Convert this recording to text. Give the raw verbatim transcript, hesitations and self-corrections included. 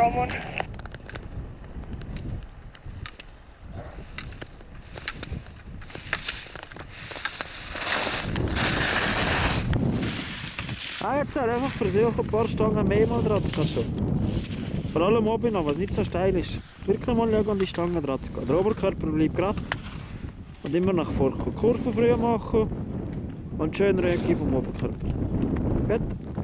kommen. Ah, jetzt halt einfach versuchen, ein paar Stangen mehr mal dran zu gehen. Schon. Vor allem oben noch, was nicht so steil ist. Wirklich mal schauen, an die Stangen dran zu gehen. Der Oberkörper bleibt gerade. Und immer nach vorne. Kurven früh machen und schön Rücken vom Oberkörper. Gut.